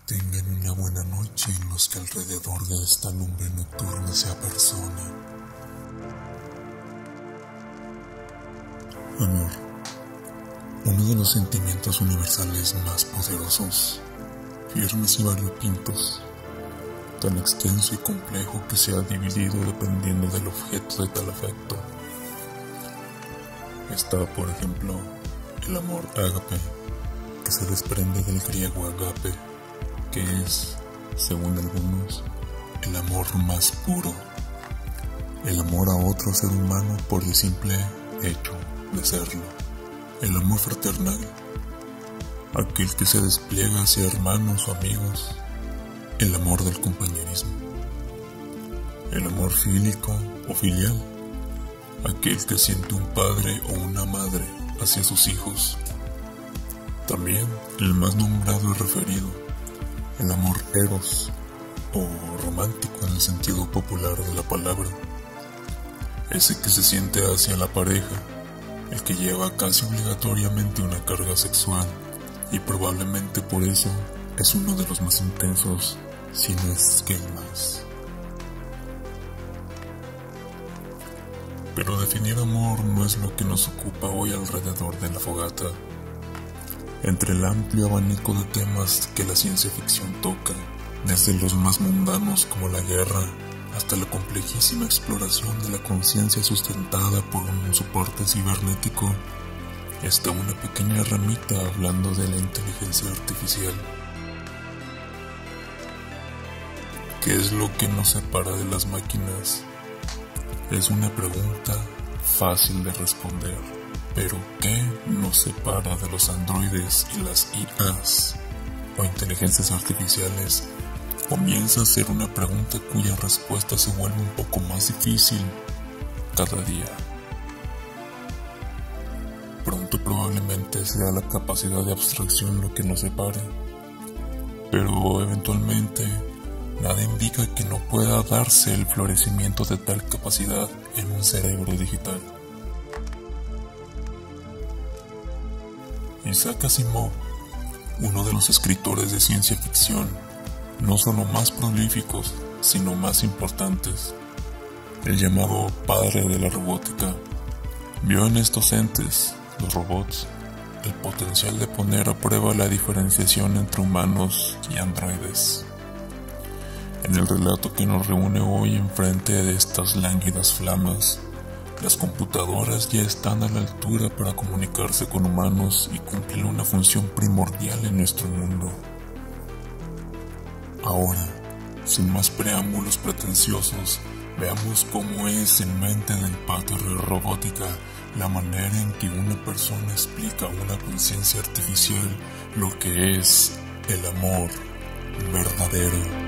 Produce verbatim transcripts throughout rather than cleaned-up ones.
Tengan una buena noche en los que alrededor de esta lumbre nocturna se apersona. Amor, uno de los sentimientos universales más poderosos, firmes y variopintos, tan extenso y complejo que se ha dividido dependiendo del objeto de tal afecto. Está, por ejemplo, el amor ágape, que se desprende del griego agape, que es, según algunos, el amor más puro, el amor a otro ser humano por el simple hecho de serlo, el amor fraternal, aquel que se despliega hacia hermanos o amigos, el amor del compañerismo, el amor fílico o filial, aquel que siente un padre o una madre hacia sus hijos. También el más nombrado y referido, el amor eros, o romántico en el sentido popular de la palabra, ese que se siente hacia la pareja, el que lleva casi obligatoriamente una carga sexual, y probablemente por eso es uno de los más intensos, si no es que el más. Pero definir amor no es lo que nos ocupa hoy alrededor de la fogata. Entre el amplio abanico de temas que la ciencia ficción toca, desde los más mundanos como la guerra, hasta la complejísima exploración de la conciencia sustentada por un soporte cibernético, está una pequeña ramita hablando de la inteligencia artificial. ¿Qué es lo que nos separa de las máquinas? Es una pregunta fácil de responder. Pero ¿qué nos separa de los androides y las I As o inteligencias artificiales? Comienza a ser una pregunta cuya respuesta se vuelve un poco más difícil cada día. Pronto probablemente sea la capacidad de abstracción lo que nos separe, pero eventualmente nada indica que no pueda darse el florecimiento de tal capacidad en un cerebro digital. Isaac Asimov, uno de los escritores de ciencia ficción, no solo más prolíficos, sino más importantes, el llamado padre de la robótica, vio en estos entes, los robots, el potencial de poner a prueba la diferenciación entre humanos y androides. En el relato que nos reúne hoy enfrente de estas lánguidas flamas, las computadoras ya están a la altura para comunicarse con humanos y cumplir una función primordial en nuestro mundo. Ahora, sin más preámbulos pretenciosos, veamos cómo es en mente del padre de robótica la manera en que una persona explica a una conciencia artificial lo que es el amor verdadero.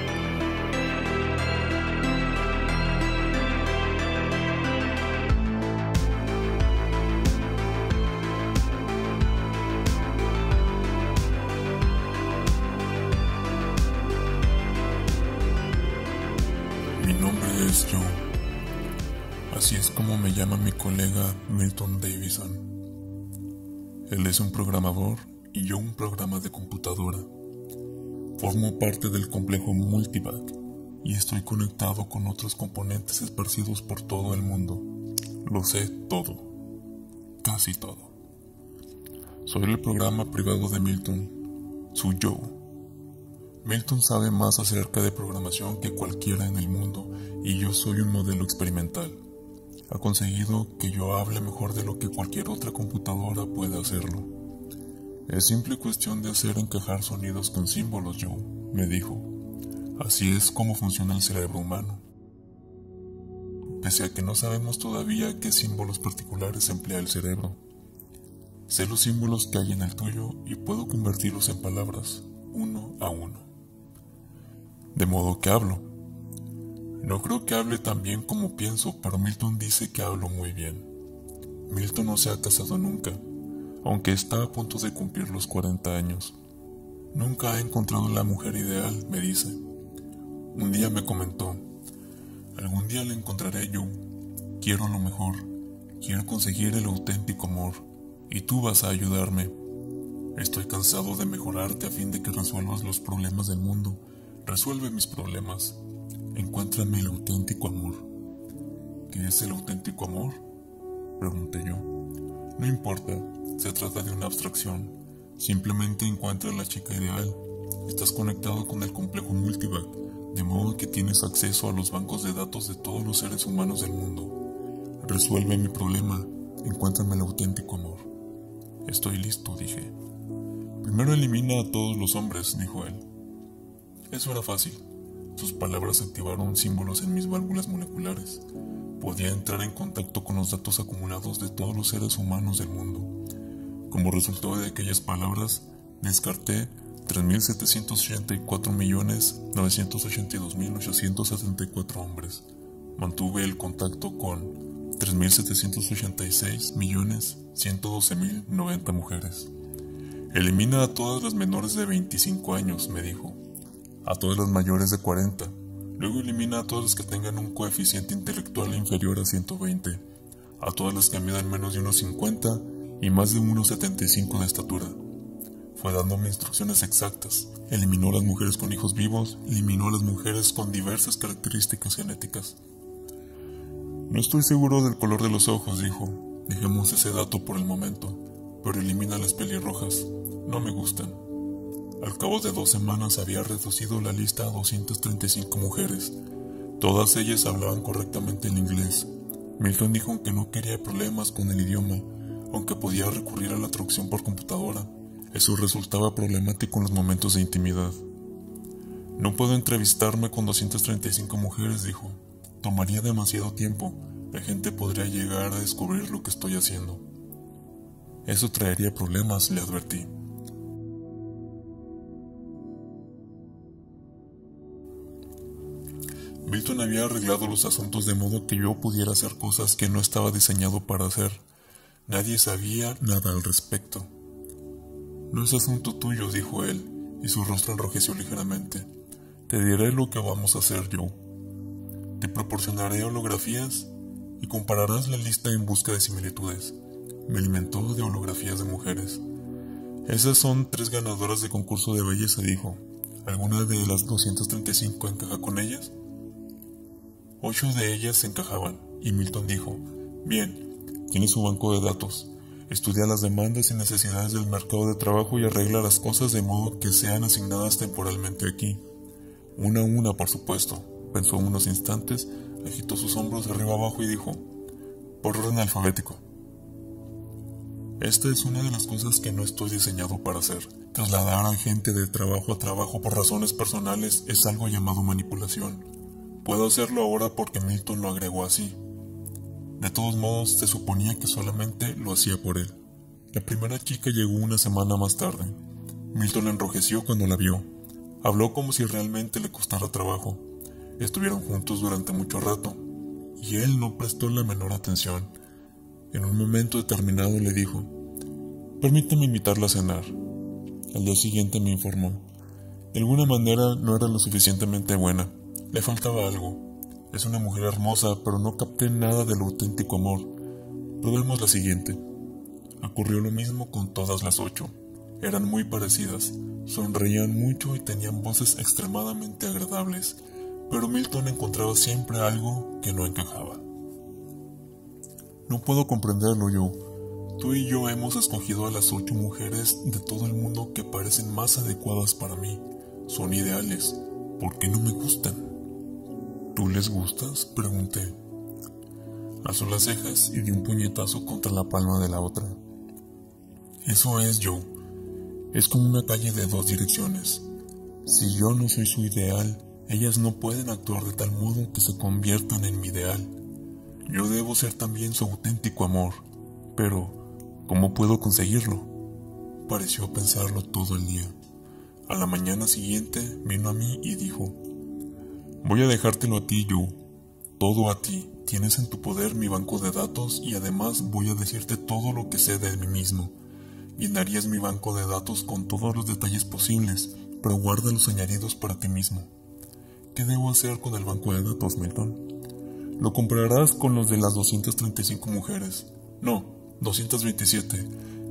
Mi nombre es Joe, así es como me llama mi colega Milton Davison. Él es un programador y yo un programa de computadora. Formo parte del complejo Multivac y estoy conectado con otros componentes esparcidos por todo el mundo. Lo sé todo, casi todo. Soy el programa privado de Milton, su Joe. Milton sabe más acerca de programación que cualquiera en el mundo y yo soy un modelo experimental. Ha conseguido que yo hable mejor de lo que cualquier otra computadora pueda hacerlo. Es simple cuestión de hacer encajar sonidos con símbolos, Joe, me dijo. Así es como funciona el cerebro humano. Pese a que no sabemos todavía qué símbolos particulares emplea el cerebro. Sé los símbolos que hay en el tuyo y puedo convertirlos en palabras, uno a uno. De modo que hablo. No creo que hable tan bien como pienso, pero Milton dice que hablo muy bien. Milton no se ha casado nunca, aunque está a punto de cumplir los cuarenta años. Nunca ha encontrado la mujer ideal, me dice. Un día me comentó, algún día la encontraré yo. Quiero lo mejor, quiero conseguir el auténtico amor, y tú vas a ayudarme. Estoy cansado de mejorarte a fin de que resuelvas los problemas del mundo. Resuelve mis problemas. Encuéntrame el auténtico amor. ¿Qué es el auténtico amor?, pregunté yo. No importa, se trata de una abstracción. Simplemente encuentra a la chica ideal. Estás conectado con el complejo Multivac, de modo que tienes acceso a los bancos de datos de todos los seres humanos del mundo. Resuelve mi problema. Encuéntrame el auténtico amor. Estoy listo, dije. Primero elimina a todos los hombres, dijo él. Eso era fácil. Sus palabras activaron símbolos en mis válvulas moleculares. Podía entrar en contacto con los datos acumulados de todos los seres humanos del mundo. Como resultado de aquellas palabras, descarté tres mil setecientos ochenta y cuatro millones novecientos ochenta y dos mil ochocientos setenta y cuatro hombres. Mantuve el contacto con tres mil setecientos ochenta y seis millones ciento doce mil noventa mujeres. Elimina a todas las menores de veinticinco años, me dijo. A todas las mayores de cuarenta. Luego elimina a todas las que tengan un coeficiente intelectual inferior a ciento veinte. A todas las que midan menos de uno cincuenta y más de uno setenta y cinco de estatura. Fue dándome instrucciones exactas. Eliminó a las mujeres con hijos vivos, eliminó a las mujeres con diversas características genéticas. No estoy seguro del color de los ojos, dijo. Dejemos ese dato por el momento, pero elimina las pelirrojas. No me gustan. Al cabo de dos semanas había reducido la lista a doscientas treinta y cinco mujeres. Todas ellas hablaban correctamente el inglés. Milton dijo que no quería problemas con el idioma, aunque podía recurrir a la traducción por computadora. Eso resultaba problemático en los momentos de intimidad. No puedo entrevistarme con doscientas treinta y cinco mujeres, dijo. Tomaría demasiado tiempo. La gente podría llegar a descubrir lo que estoy haciendo. Eso traería problemas, le advertí. Milton había arreglado los asuntos de modo que yo pudiera hacer cosas que no estaba diseñado para hacer. Nadie sabía nada al respecto. No es asunto tuyo, dijo él, y su rostro enrojeció ligeramente. Te diré lo que vamos a hacer, Joe. Te proporcionaré holografías y compararás la lista en busca de similitudes. Me alimentó de holografías de mujeres. Esas son tres ganadoras de concurso de belleza, dijo. ¿Alguna de las doscientas treinta y cinco encaja con ellas? Ocho de ellas se encajaban, y Milton dijo, bien, tiene su banco de datos. Estudia las demandas y necesidades del mercado de trabajo y arregla las cosas de modo que sean asignadas temporalmente aquí. Una a una, por supuesto. Pensó unos instantes, agitó sus hombros de arriba abajo y dijo, por orden alfabético. Esta es una de las cosas que no estoy diseñado para hacer. Trasladar a gente de trabajo a trabajo por razones personales es algo llamado manipulación. Puedo hacerlo ahora porque Milton lo agregó así. De todos modos, se suponía que solamente lo hacía por él. La primera chica llegó una semana más tarde. Milton enrojeció cuando la vio. Habló como si realmente le costara trabajo. Estuvieron juntos durante mucho rato, y él no prestó la menor atención. En un momento determinado le dijo, permíteme invitarla a cenar. Al día siguiente me informó. De alguna manera no era lo suficientemente buena. Le faltaba algo. Es una mujer hermosa, pero no capté nada del auténtico amor. Probemos la siguiente. Ocurrió lo mismo con todas las ocho. Eran muy parecidas, sonreían mucho y tenían voces extremadamente agradables, pero Milton encontraba siempre algo que no encajaba. No puedo comprenderlo, yo. Tú y yo hemos escogido a las ocho mujeres de todo el mundo que parecen más adecuadas para mí. Son ideales. ¿Por qué no me gustan? ¿Tú les gustas?, pregunté. Alzó las cejas y dio un puñetazo contra la palma de la otra. Eso es, Joe. Es como una calle de dos direcciones. Si yo no soy su ideal, ellas no pueden actuar de tal modo que se conviertan en mi ideal. Yo debo ser también su auténtico amor. Pero, ¿cómo puedo conseguirlo? Pareció pensarlo todo el día. A la mañana siguiente vino a mí y dijo, voy a dejártelo a ti, Joe. Todo a ti. Tienes en tu poder mi banco de datos y además voy a decirte todo lo que sé de mí mismo. Llenarías mi banco de datos con todos los detalles posibles, pero guarda los añadidos para ti mismo. ¿Qué debo hacer con el banco de datos, Milton? Lo compararás con los de las doscientas treinta y cinco mujeres. No, doscientas veintisiete.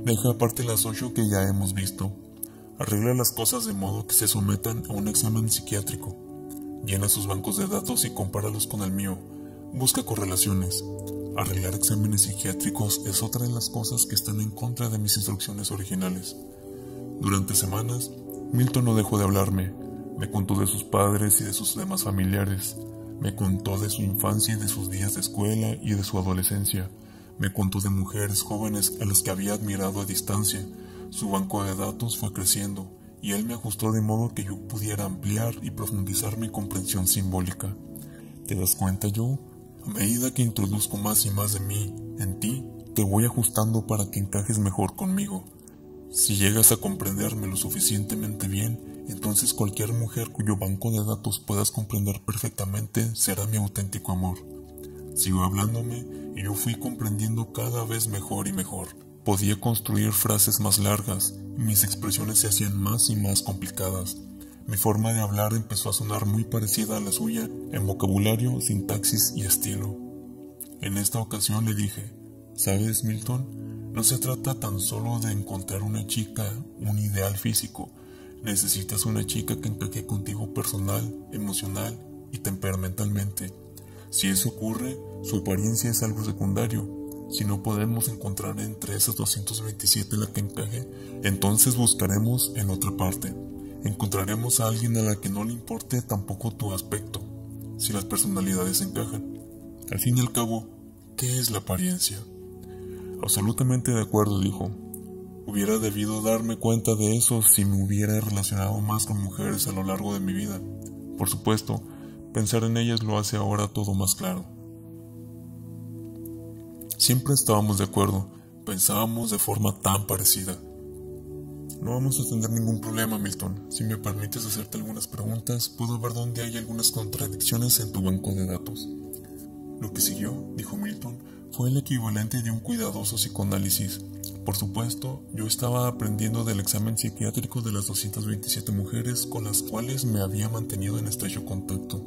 Deja aparte las ocho que ya hemos visto. Arregla las cosas de modo que se sometan a un examen psiquiátrico. Llena sus bancos de datos y compáralos con el mío. Busca correlaciones. Arreglar exámenes psiquiátricos es otra de las cosas que están en contra de mis instrucciones originales. Durante semanas, Milton no dejó de hablarme. Me contó de sus padres y de sus demás familiares. Me contó de su infancia y de sus días de escuela y de su adolescencia. Me contó de mujeres jóvenes a las que había admirado a distancia. Su banco de datos fue creciendo, y él me ajustó de modo que yo pudiera ampliar y profundizar mi comprensión simbólica. ¿Te das cuenta, Joe? A medida que introduzco más y más de mí en ti, te voy ajustando para que encajes mejor conmigo. Si llegas a comprenderme lo suficientemente bien, entonces cualquier mujer cuyo banco de datos puedas comprender perfectamente será mi auténtico amor. Siguió hablándome y yo fui comprendiendo cada vez mejor y mejor. Podía construir frases más largas y mis expresiones se hacían más y más complicadas. Mi forma de hablar empezó a sonar muy parecida a la suya en vocabulario, sintaxis y estilo. En esta ocasión le dije: ¿sabes, Milton? No se trata tan solo de encontrar una chica, un ideal físico. Necesitas una chica que encaje contigo personal, emocional y temperamentalmente. Si eso ocurre, su apariencia es algo secundario. Si no podemos encontrar entre esas doscientas veintisiete la que encaje, entonces buscaremos en otra parte. Encontraremos a alguien a la que no le importe tampoco tu aspecto, si las personalidades encajan. Al fin y al cabo, ¿qué es la apariencia? Absolutamente de acuerdo, dijo. Hubiera debido darme cuenta de eso si me hubiera relacionado más con mujeres a lo largo de mi vida. Por supuesto, pensar en ellas lo hace ahora todo más claro. Siempre estábamos de acuerdo, pensábamos de forma tan parecida. No vamos a tener ningún problema, Milton. Si me permites hacerte algunas preguntas, puedo ver dónde hay algunas contradicciones en tu banco de datos. Lo que siguió, dijo Milton, fue el equivalente de un cuidadoso psicoanálisis. Por supuesto, yo estaba aprendiendo del examen psiquiátrico de las doscientas veintisiete mujeres con las cuales me había mantenido en estrecho contacto.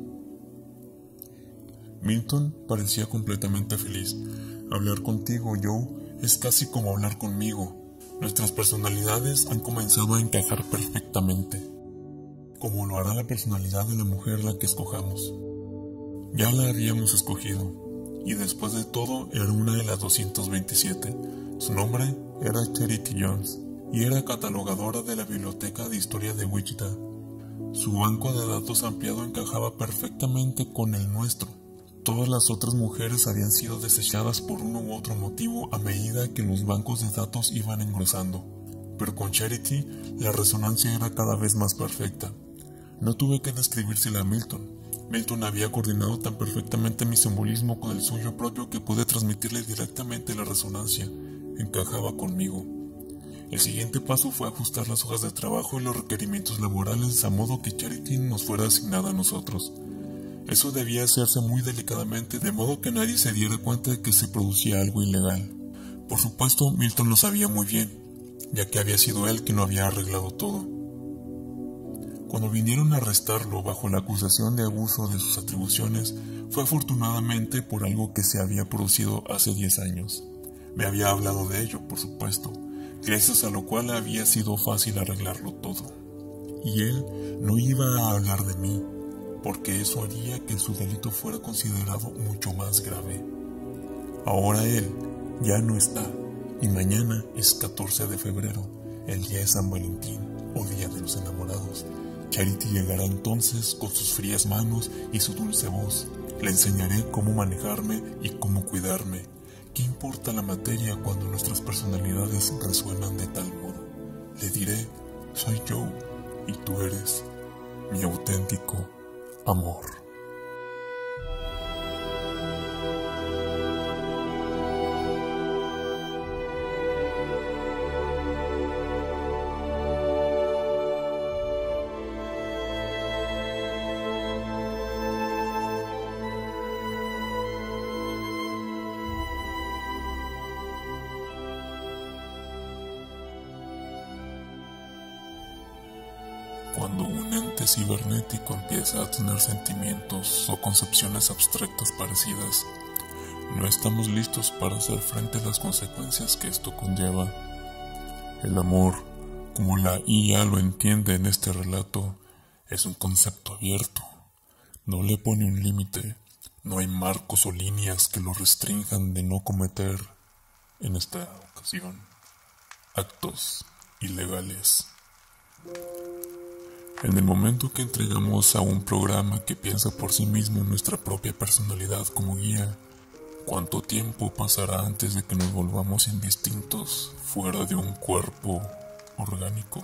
Milton parecía completamente feliz. Hablar contigo, Joe, es casi como hablar conmigo. Nuestras personalidades han comenzado a encajar perfectamente, como lo hará la personalidad de la mujer la que escojamos. Ya la habíamos escogido, y después de todo era una de las doscientas veintisiete. Su nombre era Charity Jones, y era catalogadora de la Biblioteca de Historia de Wichita. Su banco de datos ampliado encajaba perfectamente con el nuestro. Todas las otras mujeres habían sido desechadas por uno u otro motivo a medida que los bancos de datos iban engrosando, pero con Charity la resonancia era cada vez más perfecta. No tuve que describírsela a Milton. Milton había coordinado tan perfectamente mi simbolismo con el suyo propio que pude transmitirle directamente la resonancia. Encajaba conmigo. El siguiente paso fue ajustar las hojas de trabajo y los requerimientos laborales a modo que Charity nos fuera asignada a nosotros. Eso debía hacerse muy delicadamente, de modo que nadie se diera cuenta de que se producía algo ilegal. Por supuesto, Milton lo sabía muy bien, ya que había sido él quien lo había arreglado todo. Cuando vinieron a arrestarlo bajo la acusación de abuso de sus atribuciones, fue afortunadamente por algo que se había producido hace diez años. Me había hablado de ello, por supuesto, gracias a lo cual había sido fácil arreglarlo todo. Y él no iba a hablar de mí, porque eso haría que su delito fuera considerado mucho más grave. Ahora él ya no está, y mañana es catorce de febrero, el día de San Valentín, o Día de los Enamorados. Charity llegará entonces con sus frías manos y su dulce voz. Le enseñaré cómo manejarme y cómo cuidarme. ¿Qué importa la materia cuando nuestras personalidades resuenan de tal modo? Le diré: soy Joe, y tú eres mi auténtico amor. Cuando un ente cibernético empieza a tener sentimientos o concepciones abstractas parecidas, no estamos listos para hacer frente a las consecuencias que esto conlleva. El amor, como la I A lo entiende en este relato, es un concepto abierto. No le pone un límite, no hay marcos o líneas que lo restrinjan de no cometer, en esta ocasión, actos ilegales. En el momento que entregamos a un programa que piensa por sí mismo nuestra propia personalidad como guía, ¿cuánto tiempo pasará antes de que nos volvamos indistintos fuera de un cuerpo orgánico?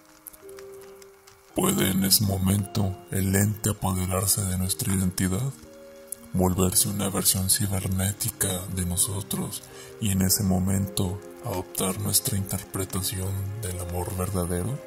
¿Puede en ese momento el ente apoderarse de nuestra identidad? ¿Volverse una versión cibernética de nosotros y en ese momento adoptar nuestra interpretación del amor verdadero?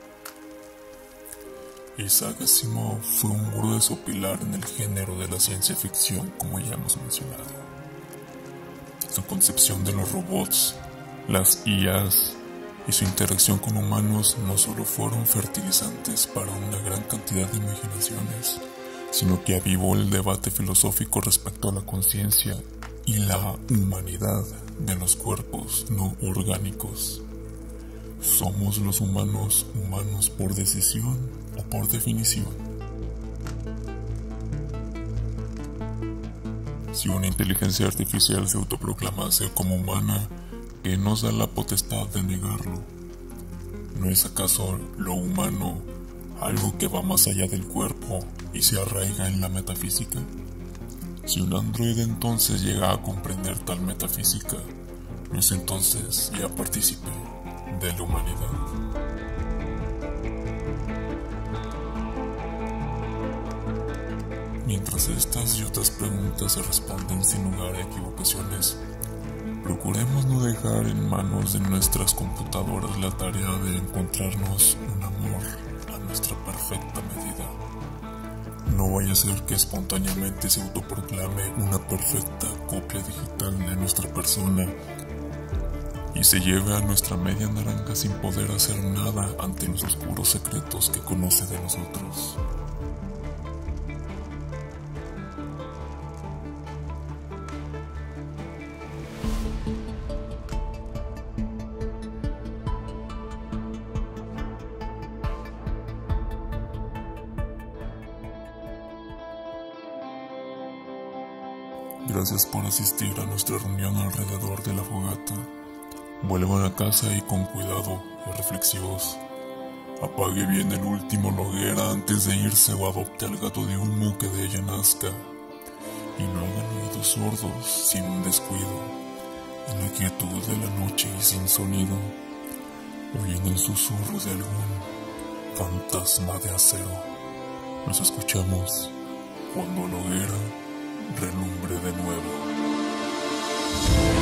Isaac Asimov fue un grueso pilar en el género de la ciencia ficción, como ya hemos mencionado. Su concepción de los robots, las I As y su interacción con humanos no solo fueron fertilizantes para una gran cantidad de imaginaciones, sino que avivó el debate filosófico respecto a la conciencia y la humanidad de los cuerpos no orgánicos. ¿Somos los humanos humanos por decisión o por definición? Si una inteligencia artificial se autoproclamase como humana, ¿qué nos da la potestad de negarlo? ¿No es acaso lo humano algo que va más allá del cuerpo y se arraiga en la metafísica? Si un androide entonces llega a comprender tal metafísica, ¿no es entonces ya partícipe de la humanidad? Mientras estas y otras preguntas se responden sin lugar a equivocaciones, procuremos no dejar en manos de nuestras computadoras la tarea de encontrarnos un amor a nuestra perfecta medida. No vaya a ser que espontáneamente se autoproclame una perfecta copia digital de nuestra persona y se lleve a nuestra media naranja sin poder hacer nada ante los oscuros secretos que conoce de nosotros. Gracias por asistir a nuestra reunión alrededor de la fogata. Vuelvan a casa y con cuidado y reflexivos. Apague bien el último la hoguera antes de irse o adopte al gato de humo que de ella nazca. Y no hagan oídos sordos sin un descuido. En la quietud de la noche y sin sonido, oyen el susurro de algún fantasma de acero. Nos escuchamos cuando la hoguera relumbre de nuevo.